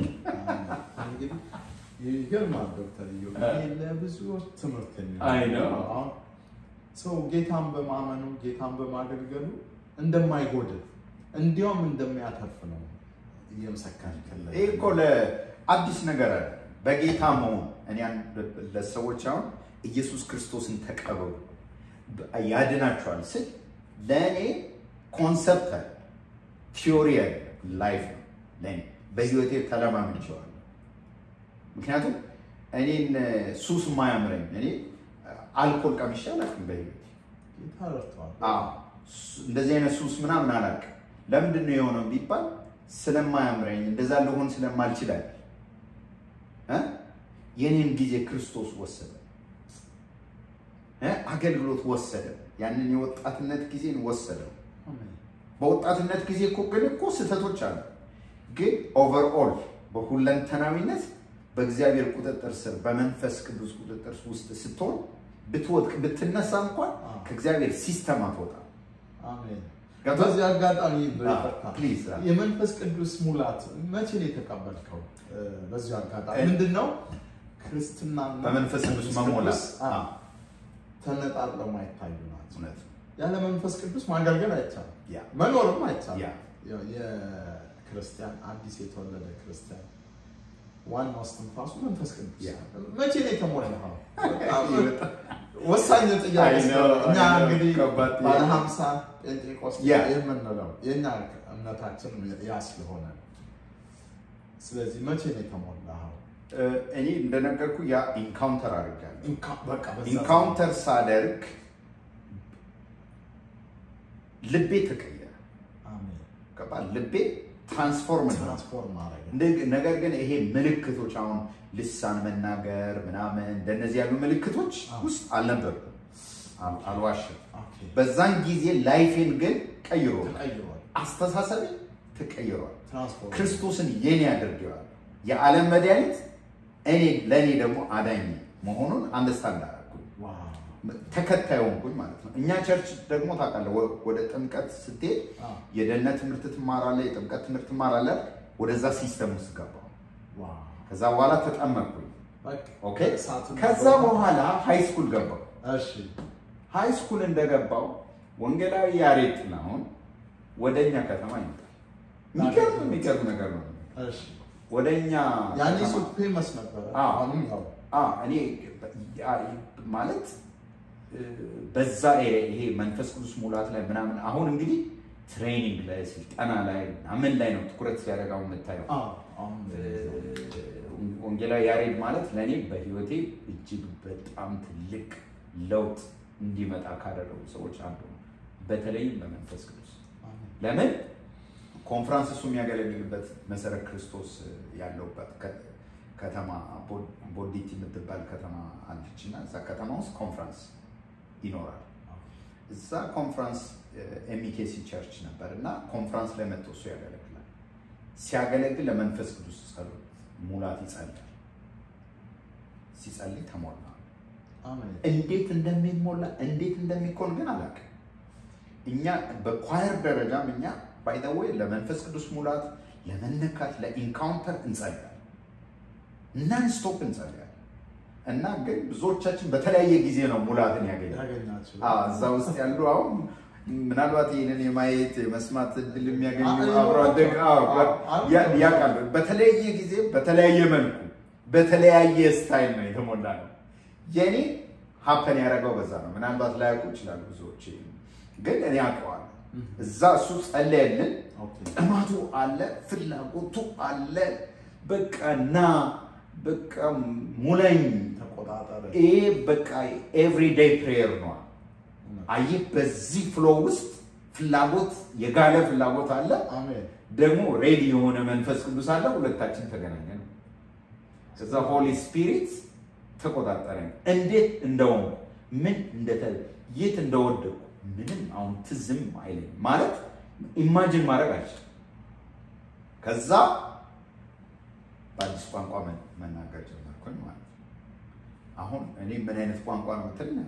ይገርማል ዶክተር ኢዮብ። ለብዙዎች ትምህርት ነው። ሰው ጌታን በማመኑ ጌታን በማገልገሉ እንደማይጎድል እንዲያውም እንደሚያተርፍ ነው እየመሰከርከለ። ይሄ እኮ ለአዲስ ነገር አለ በጌታ መሆን። እኔ ለሰዎች አሁን ኢየሱስ ክርስቶስን ተቀበሉ ያድናቸዋል ስል ለእኔ ኮንሰፕት አለ፣ ቲዮሪ አለ፣ ላይፍ ነው ለእኔ። በህይወቴ ተለማምጄዋለሁ። ምክንያቱም እኔን ሱስ ማያምረኝ፣ እኔ አልኮል ቀምሼ አላውቅም በህይወቴ። እንደዚህ አይነት ሱስ ምናምን አላውቅም። ለምንድን ነው የሆነው ቢባል ስለማያምረኝ፣ እንደዛ ልሆን ስለማልችል አይደል። የኔን ጊዜ ክርስቶስ ወሰደ፣ አገልግሎት ወሰደ፣ ያንን የወጣትነት ጊዜን ወሰደው። በወጣትነት ጊዜ እኮ ግን እኮ ስህተቶች አሉ፣ ግን ኦቨርኦል በሁለንተናዊነት በእግዚአብሔር ቁጥጥር ስር በመንፈስ ቅዱስ ቁጥጥር ውስጥ ስትሆን ብትወድቅ ብትነሳ እንኳን ከእግዚአብሔር ሲስተም አትወጣ። አሜን። በዚህ አጋጣሚ ፕሊዝ የመንፈስ ቅዱስ ሙላት መቼ ነው የተቀበልከው? በዚህ አጋጣሚ ምንድነው ክርስትና በመንፈስ ቅዱስ መሞላት ተነጣጥለው ማይታዩ ናቸው። ያለ መንፈስ ቅዱስ ማገልገል አይቻልም፣ መኖርም አይቻልም። የክርስቲያን አዲስ የተወለደ ክርስቲያን ዋናው እስትንፋሱ መንፈስ ቅዱስ መቼ ነው የተሞላው? ወሳኝ ጥያቄ ነው። እኛ እንግዲህ ባለ 50 ጴንጤቆስጤ የምንለው የኛ እምነታችን ያ ስለሆነ፣ ስለዚህ መቼ ነው የተሞላው? እኔ እንደነገርኩ ያ ኢንካውንተር አድርጋለሁ። ኢንካውንተር ሳደርግ ልቤ ተቀየረ። አሜን። ከባል ልቤ ትራንስፎርም አደረገ። ነገር ግን ይሄ ምልክቶች አሁን ልሳን መናገር ምናምን እንደነዚህ ያሉ ምልክቶች ውስጥ አልነበርኩም፣ አልዋሽም። በዛን ጊዜ ላይፌን ግን ቀይሯል። አስተሳሰቤ ተቀይሯል። ክርስቶስን የኔ አድርጌዋለሁ። የዓለም መድኃኒት ለእኔ ደግሞ አዳኝ መሆኑን አንደርስታንድ አደረኩኝ። ተከታይ ሆንኩኝ ማለት ነው። እኛ ቸርች ደግሞ ታውቃለህ፣ ወደ ጥምቀት ስትሄድ የደህንነት ትምህርት ትማራለህ፣ የጥምቀት ትምህርት ትማራለህ። ወደዛ ሲስተም ውስጥ ገባሁ። ከዛ በኋላ ተጠመቅኩኝ። ኦኬ። ከዛ በኋላ ሃይ ስኩል ገባሁ። እሺ። ሃይ ስኩል እንደገባሁ ወንጌላዊ ያሬድ ጥላሁን ወደኛ ከተማ ይመጣል። የሚገርም ነገር ነው። እሺ። ወደኛ ያኔ ሱቅ ፌመስ ነበር። አሁንም ያው እኔ ማለት በዛ ይሄ መንፈስ ቅዱስ ሙላት ላይ ምናምን አሁን እንግዲህ ትሬኒንግ ላይ ስልጠና ላይ ምን ላይ ነው ትኩረት ሲያደርጋው የምታየው። ወንጌላዊ ያሬድ ማለት ለኔ በህይወቴ እጅግ በጣም ትልቅ ለውጥ እንዲመጣ ካደረጉ ሰዎች አንዱ ነው። በተለይም በመንፈስ ቅዱስ ለምን ኮንፈረንስ እሱ የሚያገለግልበት መሰረት ክርስቶስ ያለውበት ከተማ ቦዲቲ የምትባል ከተማ አለችና እዛ ከተማ ውስጥ ኮንፈረንስ ይኖራል። እዛ ኮንፈረንስ ኤምኬሲ ቸርች ነበርና ኮንፈረንስ ላይ መጥቶ እሱ ያገለግላል። ሲያገለግል ለመንፈስ ቅዱስ ጸሎት ሙላት ይጸልያል። ሲጸልይ ተሞላ። አሜን። እንዴት እንደሚሞላ እንዴት እንደሚኮን ግን አላውቅም። እኛ በኳየር ደረጃም እኛ ባይ ዘ ዌይ ለመንፈስ ቅዱስ ሙላት ለመነካት ለኢንካውንተር እንጸልያለን። ናን ስቶፕ እንጸልያለን። እና ግን ብዙዎቻችን በተለያየ ጊዜ ነው ሙላትን ያገኛቸው። እዛ ውስጥ ያሉ አሁን ምናልባት ይሄንን የማየት የመስማት እድል የሚያገኙ አብረው አደግ ያውቃሉ። በተለያየ ጊዜ በተለያየ መልኩ በተለያየ ስታይል ነው የተሞላ ነው። የኔ ሀፐን ያደረገው በዛ ነው። ምናልባት ላያውቁ ይችላሉ ብዙዎች፣ ግን እኔ አውቀዋለሁ። እዛ እሱ ጸለየልን፣ ጥማቱ አለ፣ ፍላጎቱ አለ። በቃና በቃ ሙላኝ ተቆጣጣረ። ይሄ በቃ ኤቭሪዴይ ፕሬየር ነው። አየህ በዚህ ፍሎ ውስጥ ፍላጎት የጋለ ፍላጎት አለ። አሜን። ደግሞ ሬዲ የሆነ መንፈስ ቅዱስ አለ። ሁለታችን ተገናኘን። ከዛ ሆሊ ስፒሪት ተቆጣጣረኝ። እንዴት እንደው ምን የት እንደወደኩ ምንም አሁን ትዝም አይለኝ ማለት ኢማጂን ማድረግ አልችልም። ከዛ በአዲስ ቋንቋ መናገር ጀመርኩኝ ማለት ነው። አሁን እኔ ምን አይነት ቋንቋ ነው የምትለኝ?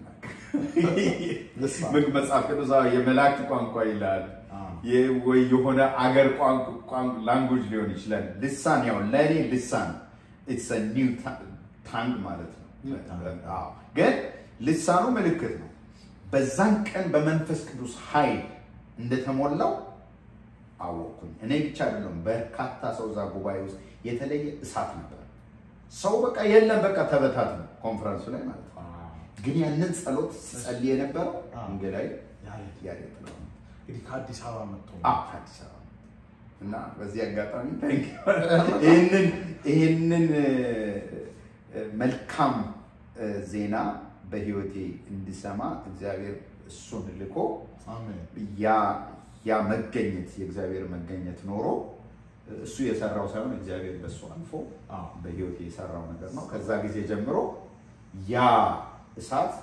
መጽሐፍ ቅዱስ የመላእክት ቋንቋ ይላል ወይ የሆነ አገር ቋንቋ ላንጉዌጅ ሊሆን ይችላል። ልሳን ያው ለኔ ልሳን it's a new tongue ማለት ነው። ግን ልሳኑ ምልክት ነው። በዛን ቀን በመንፈስ ቅዱስ ኃይል እንደተሞላው አወቅኩኝ። እኔ ብቻ አይደለም፣ በርካታ ሰው እዛ ጉባኤ ውስጥ የተለየ እሳት ነበር። ሰው በቃ የለም በቃ ተበታት ነው ኮንፈረንሱ ላይ ማለት ነው። ግን ያንን ጸሎት ሲጸልይ የነበረው እንግዲህ ያሬድ ነው እንግዲህ ከአዲስ አበባ መጥቶ ከአዲስ አበባ እና በዚህ አጋጣሚ ይሄንን መልካም ዜና በህይወቴ እንድሰማ እግዚአብሔር እሱን ልኮ ያ መገኘት የእግዚአብሔር መገኘት ኖሮ እሱ የሰራው ሳይሆን እግዚአብሔር በሱ አልፎ በህይወቴ የሰራው ነገር ነው። ከዛ ጊዜ ጀምሮ ያ እሳት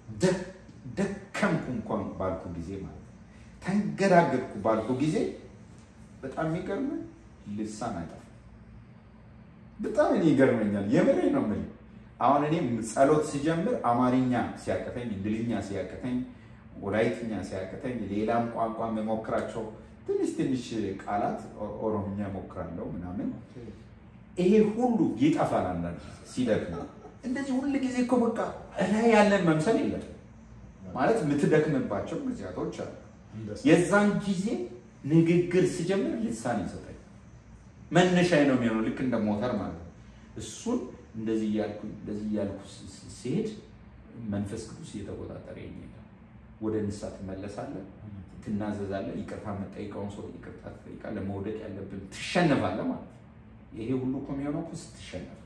ደከምኩ እንኳን ባልኩ ጊዜ ማለት ተንገዳገድኩ ባልኩ ጊዜ በጣም የሚገርም ልሳን አይጠፋም። በጣም እኔ ይገርመኛል። የምሬ ነው የምልህ። አሁን እኔ ጸሎት ሲጀምር አማርኛ ሲያቀተኝ፣ እንግሊዝኛ ሲያቀተኝ፣ ወላይትኛ ሲያቀተኝ፣ ሌላም ቋንቋ መሞክራቸው ትንሽ ቃላት ኦሮምኛ ሞክራለሁ ምናምን። ይሄ ሁሉ ይጠፋል አንዳንድ ሲደክም። እንደዚህ ሁሉ ጊዜ እኮ በቃ ላይ ያለን መምሰል የለም ማለት የምትደክምባቸው ጊዜያቶች አሉ። የዛን ጊዜ ንግግር ሲጀምር ልሳን ይሰጣል። መነሻዬ ነው የሚሆነው ልክ እንደ ሞተር ማለት ነው። እሱን እንደዚህ እያልኩ ሲሄድ መንፈስ ቅዱስ እየተቆጣጠረ ይኛል። ወደ ንስሐ ትመለሳለህ፣ ትናዘዛለህ፣ ይቅርታ የምትጠይቀውን ሰው ይቅርታ ትጠይቃለህ፣ ለመውደቅ ያለብን ትሸነፋለህ ማለት ነው። ይሄ ሁሉ እኮ የሚሆነው እኮ ስትሸነፍ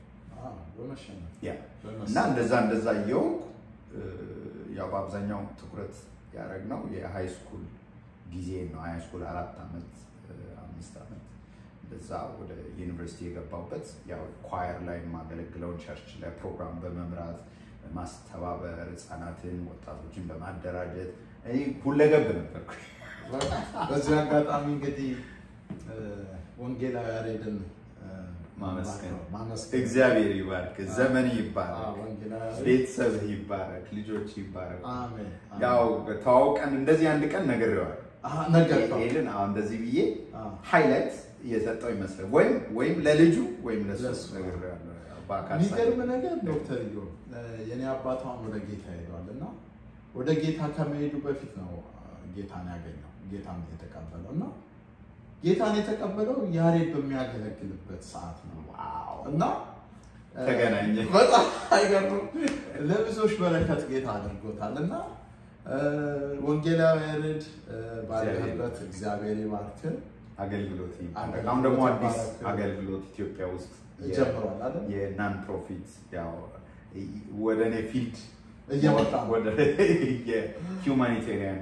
እና እንደዛ እየሆንኩ ያው በአብዛኛው ትኩረት ያደረግነው የሃይ ስኩል ጊዜ ነው። ሃይ ስኩል 4 ዓመት 5 ዓመት በዛ ወደ ዩኒቨርሲቲ የገባሁበት ያው ኳየር ላይ ማገለግለው ቸርች ላይ ፕሮግራም በመምራት ማስተባበር፣ ህፃናትን ወጣቶችን በማደራጀት እኔ ሁለገብ ነበርኩ። በዚህ አጋጣሚ እንግዲህ ወንጌላዊ ያሬድን ማመስገን እግዚአብሔር ይባርክ፣ ዘመን ይባረክ፣ ቤተሰብ ይባረክ፣ ልጆች ይባረክ። አሜን። ያው ተዋውቀን እንደዚህ አንድ ቀን ነግሬዋለሁ። ይሄንን አሁን እንደዚህ ብዬ ሃይላይት የሰጠው ይመስላል ወይም ለልጁ ወይም ለሱ ነግሬዋለሁ። የሚገርም ነገር ዶክተር ዮ የኔ አባቷን ወደ ጌታ ሄዷልና ወደ ጌታ ከመሄዱ በፊት ነው ጌታን ያገኘው፣ ጌታን የተቀበለው እና ጌታን የተቀበለው ያሬድ በሚያገለግልበት ሰዓት ነው። ዋው! እና ተገናኘ። በጣም አይገርም። ለብዙዎች በረከት ጌታ አድርጎታልና ወንጌላዊ ያሬድ ባለበት እግዚአብሔር ይባርክ። አገልግሎት አሁን ደግሞ አዲስ አገልግሎት ኢትዮጵያ ውስጥ ጀምሯል አይደል? የናን ፕሮፊት ያው ወደኔ ፊልድ እየወጣ ወደ የሁማኒቴሪያን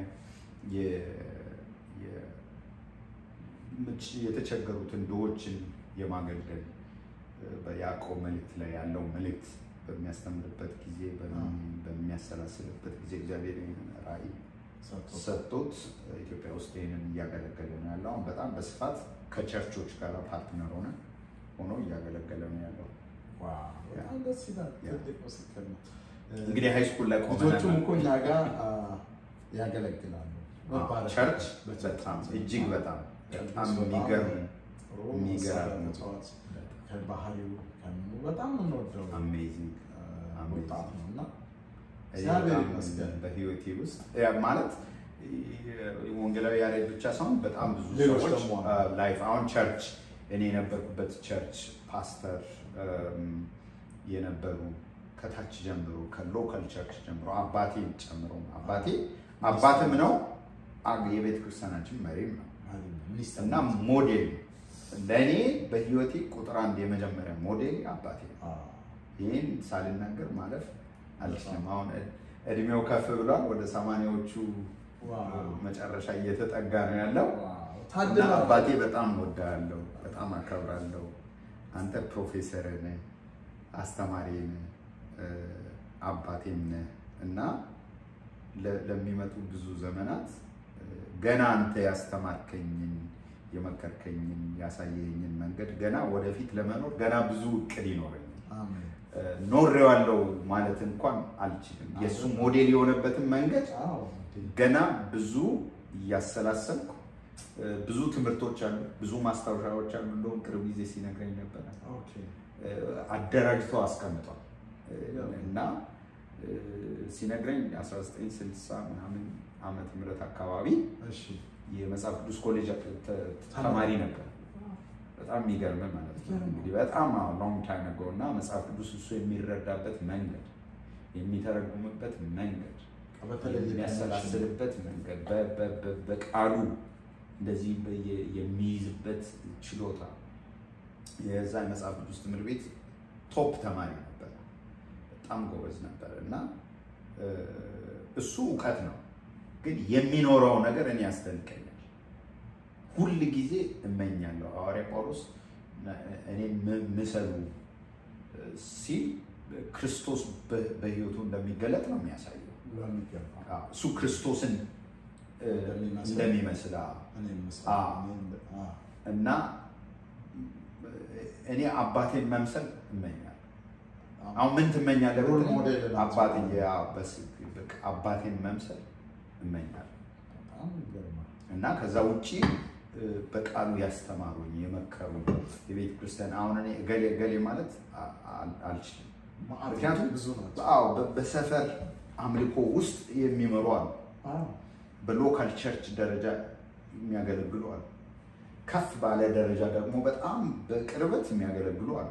የተቸገሩትን ድሆችን የማገልገል በያዕቆብ መልእክት ላይ ያለው መልእክት በሚያስተምርበት ጊዜ በሚያሰላስልበት ጊዜ እግዚአብሔር ራእይ ሰጥቶት ኢትዮጵያ ውስጥ ይሄንን እያገለገለ ነው ያለው። በጣም በስፋት ከቸርቾች ጋር ፓርትነር ሆኖ እያገለገለ ነው ያለው። ዋው! በጣም ደስ ይላል። ትልቅ ምስክር ነው። እንግዲህ ሃይ ስኩል ላይ ቆመናል። እኮ እኛ ጋር ያገለግላሉ። ቸርች በጣም እጅግ በጣም የሚገርም ከባህሪው በጣም እንወደው አሜዚንግ ወጣት ነው እና እግዚአብሔር ይመስገን በህይወቴ ውስጥ ማለት ወንጌላዊ ያሬድ ብቻ ሳይሆን በጣም ብዙ ሰዎች ላይፍ አሁን ቸርች እኔ የነበርኩበት ቸርች ፓስተር የነበሩ ከታች ጀምሮ ከሎካል ቸርች ጀምሮ አባቴን ጨምሮ አባቴም ነው የቤተ ክርስቲያናችን መሪም ነው እና ሞዴል ለኔ በህይወቴ ቁጥር 1 የመጀመሪያ ሞዴል አባቴ ነው። ይሄን ሳልናገር ማለፍ አልችልም። አሁን እድሜው ከፍ ብሏል፣ ወደ 80ዎቹ መጨረሻ እየተጠጋ ነው ያለው። ታድላ አባቴ በጣም ወዳለሁ፣ በጣም አከብራለሁ። አንተ ፕሮፌሰር ነህ፣ አስተማሪ ነህ፣ አባቴም ነህ እና ለሚመጡ ብዙ ዘመናት ገና አንተ ያስተማርከኝን የመከርከኝን ያሳየኝን መንገድ ገና ወደፊት ለመኖር ገና ብዙ እቅድ ይኖረኛል። አሜን። ኖሬዋለሁ ማለት እንኳን አልችልም። የሱ ሞዴል የሆነበትን መንገድ ገና ብዙ እያሰላሰልኩ ብዙ ትምህርቶች አሉ፣ ብዙ ማስታወሻዎች አሉ። እንደውም ቅርብ ጊዜ ሲነግረኝ ነበር አደራጅቶ አስቀምጧል እና ሲነግረኝ 1960 ምናምን ዓመተ ምህረት አካባቢ የመጽሐፍ ቅዱስ ኮሌጅ ተማሪ ነበር። በጣም የሚገርም ማለት ነው እንግዲህ በጣም ሎንግ ታይም አጎ እና መጽሐፍ ቅዱስ እሱ የሚረዳበት መንገድ፣ የሚተረጉምበት መንገድ፣ የሚያሰላስልበት መንገድ፣ በቃሉ እንደዚህ የሚይዝበት ችሎታ የዛ መጽሐፍ ቅዱስ ትምህርት ቤት ቶፕ ተማሪ ነበር። በጣም ጎበዝ ነበር እና እሱ ዕውቀት ነው ግን የሚኖረው ነገር እኔ ያስደንቀኛል። ሁሉ ጊዜ እመኛለሁ ሐዋርያ ጳውሎስ እኔ ምሰሉ ሲል ክርስቶስ በህይወቱ እንደሚገለጥ ነው የሚያሳየው። እሱ ክርስቶስን እንደሚመስል እና እኔ አባቴን መምሰል እመኛለሁ። አሁን ምን ትመኛለህ? አባቴን መምሰል እመኛለሁ እና ከዛ ውጪ በቃሉ ያስተማሩኝ የመከሩኝ የቤተ ክርስቲያን አሁን እኔ ገሌ ማለት አልችልም። ምክንያቱም በሰፈር አምልኮ ውስጥ የሚመሩ አሉ፣ በሎካል ቸርች ደረጃ የሚያገለግሉ አሉ፣ ከፍ ባለ ደረጃ ደግሞ በጣም በቅርበት የሚያገለግሉ አሉ፣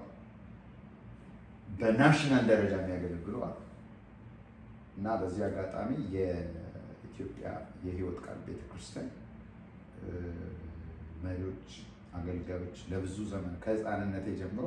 በናሽናል ደረጃ የሚያገለግሉ አሉ እና በዚህ አጋጣሚ የኢትዮጵያ የህይወት ቃል ቤተክርስቲያን መሪዎች፣ አገልጋዮች ለብዙ ዘመን ከህፃንነቴ ጀምሮ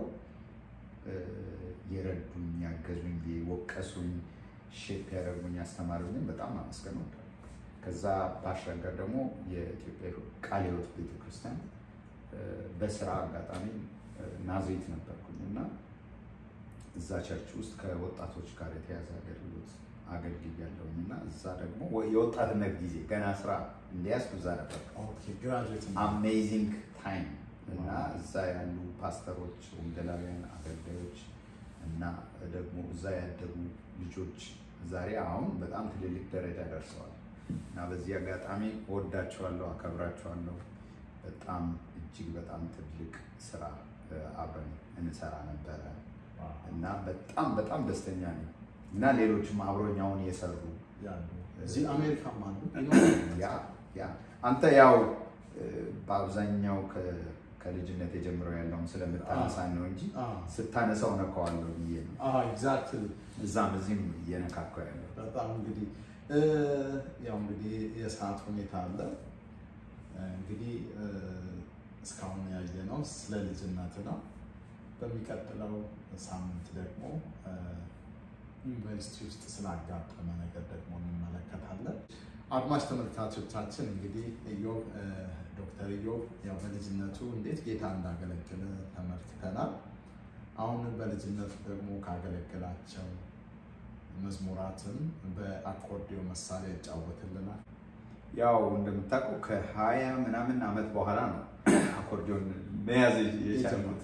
የረዱኝ፣ ያገዙኝ፣ የወቀሱኝ፣ ሼፕ ያደረጉኝ፣ ያስተማሩኝ በጣም አመስገን እወዳለሁ። ከዛ ባሻገር ደግሞ የኢትዮጵያ ቃለ ሕይወት ቤተክርስቲያን በስራ አጋጣሚ ናዝሬት ነበርኩኝ እና እዛ ቸርች ውስጥ ከወጣቶች ጋር የተያዘ አገልግሎት አገልግያለሁኝ እና እዛ ደግሞ የወጣትነት ጊዜ ገና ስራ እንዲያስኩ እዛ ነበር። አሜዚንግ ታይም እና እዛ ያሉ ፓስተሮች፣ ወንጌላውያን አገልጋዮች እና ደግሞ እዛ ያደጉ ልጆች ዛሬ አሁን በጣም ትልልቅ ደረጃ ደርሰዋል እና በዚህ አጋጣሚ እወዳቸዋለሁ፣ አከብራቸዋለሁ። በጣም እጅግ በጣም ትልቅ ስራ አብረን እንሰራ ነበረ እና በጣም ደስተኛ ነኝ እና ሌሎችም አብሮኛውን የሰሩ እዚህ አሜሪካ ማለት ያ አንተ ያው በአብዛኛው ከልጅነት የጀምረው ያለውን ስለምታነሳን ነው እንጂ ስታነሳው ነካዋለሁ ብዬ ነው። ኤግዛክትሊ እዛም እዚህም እየነካከው ያለው በጣም እንግዲህ ያው እንግዲህ የሰዓት ሁኔታ አለ። እንግዲህ እስካሁን ያየነው ስለ ልጅነት ነው። በሚቀጥለው ሳምንት ደግሞ ዩኒቨርሲቲ ውስጥ ስላጋጠመ ነገር ደግሞ እንመለከታለን። አድማጭ ተመልካቾቻችን እንግዲህ ዶክተር ኢዮብ ያው በልጅነቱ እንዴት ጌታ እንዳገለገለ ተመልክተናል። አሁን በልጅነቱ ደግሞ ካገለገላቸው መዝሙራትን በአኮርዲዮ መሳሪያ ይጫወትልናል። ያው እንደምታውቀው ከ20 ምናምን ዓመት በኋላ ነው አኮርዲዮን መያዝ የቻልኩት።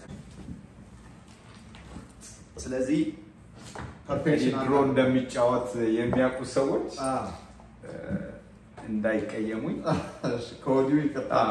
ስለዚህ ፐርፌክሽን ድሮ እንደሚጫወት የሚያውቁ ሰዎች እንዳይቀየሙኝ ከወዲሁ ይቅርታ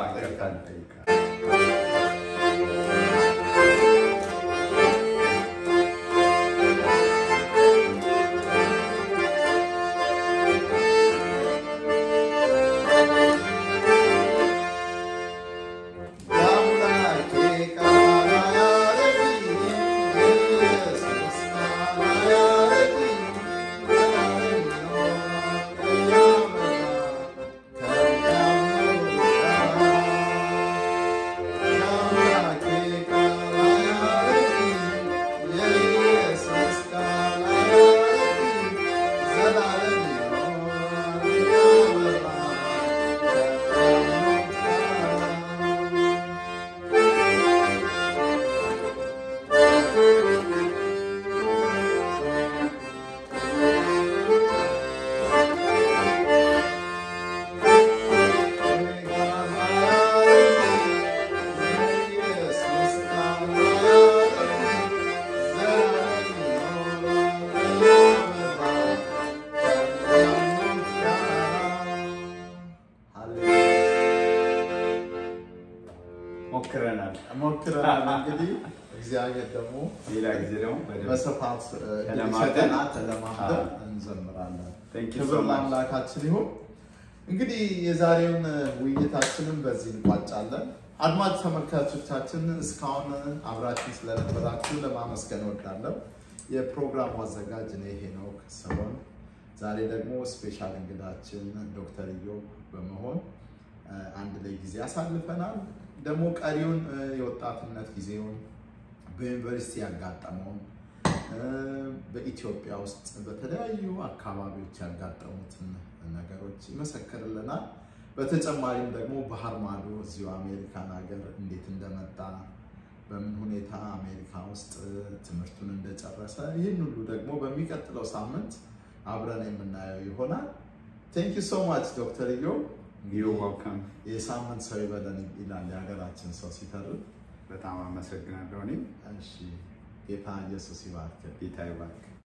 ሞክረናል። እንግዲህ እግዚአብሔር ደግሞ ሌላ ጊዜ ደግሞ በስፋት ተለማምደን እንዘምራለን። ክብር ለአምላካችን ይሁን። እንግዲህ የዛሬውን ውይይታችንን በዚህ እንቋጫለን። አድማጭ ተመልካቾቻችን እስካሁን አብራችን ስለነበራችሁ ለማመስገን እወዳለሁ። የፕሮግራሙ አዘጋጅ እኔ ሄኖክ ሰሎን፣ ዛሬ ደግሞ ስፔሻል እንግዳችን ዶክተር ኢዮብ በመሆን አንድ ላይ ጊዜ አሳልፈናል። ደግሞ ቀሪውን የወጣትነት ጊዜውን በዩኒቨርሲቲ ያጋጠመውን በኢትዮጵያ ውስጥ በተለያዩ አካባቢዎች ያጋጠሙትን ነገሮች ይመሰክርልናል። በተጨማሪም ደግሞ ባህር ማዶ እዚሁ አሜሪካን ሀገር እንዴት እንደመጣ በምን ሁኔታ አሜሪካ ውስጥ ትምህርቱን እንደጨረሰ ይህን ሁሉ ደግሞ በሚቀጥለው ሳምንት አብረን የምናየው ይሆናል። Thank you so much ዶክተር ኢዮብ። You're welcome. የሳምንት ሰው ይበለን ይላል የሀገራችን ሰው ሲተርክ። በጣም አመሰግናለሁ። እኔም እሺ ጌታ ኢየሱስ ይባርክ። ጌታ ይባርክ።